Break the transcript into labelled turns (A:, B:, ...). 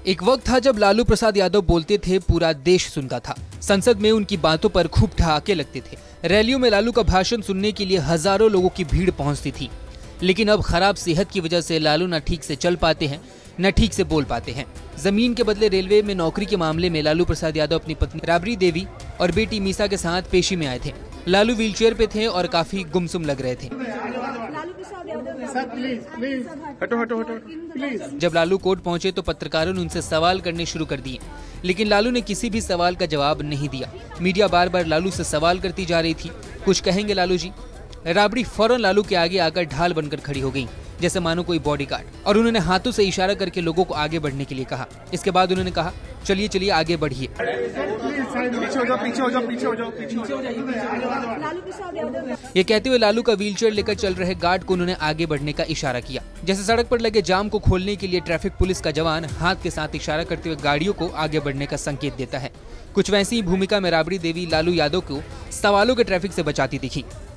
A: एक वक्त था जब लालू प्रसाद यादव बोलते थे पूरा देश सुनता था। संसद में उनकी बातों पर खूब ठहाके लगते थे। रैलियों में लालू का भाषण सुनने के लिए हजारों लोगों की भीड़ पहुंचती थी। लेकिन अब खराब सेहत की वजह से लालू न ठीक से चल पाते हैं न ठीक से बोल पाते हैं। जमीन के बदले रेलवे में नौकरी के मामले में लालू प्रसाद यादव अपनी पत्नी राबड़ी देवी और बेटी मीसा के साथ पेशी में आए थे। लालू व्हीलचेयर पे थे और काफी गुमसुम लग रहे थे। जब लालू कोर्ट पहुंचे तो पत्रकारों ने उनसे सवाल करने शुरू कर दिए, लेकिन लालू ने किसी भी सवाल का जवाब नहीं दिया। मीडिया बार बार लालू से सवाल करती जा रही थी, कुछ कहेंगे लालू जी। राबड़ी फौरन लालू के आगे आकर ढाल बनकर खड़ी हो गई, जैसे मानो कोई बॉडीगार्ड, और उन्होंने हाथों से इशारा करके लोगों को आगे बढ़ने के लिए कहा। इसके बाद उन्होंने कहा, चलिए चलिए आगे बढ़िए। ये कहते हुए लालू का व्हीलचेयर लेकर चल रहे गार्ड को उन्होंने आगे बढ़ने का इशारा किया। जैसे सड़क पर लगे जाम को खोलने के लिए ट्रैफिक पुलिस का जवान हाथ के साथ इशारा करते हुए गाड़ियों को आगे बढ़ने का संकेत देता है। कुछ वैसी ही भूमिका में राबड़ी देवी लालू यादव को सवालों के ट्रैफिक से बचाती दिखी।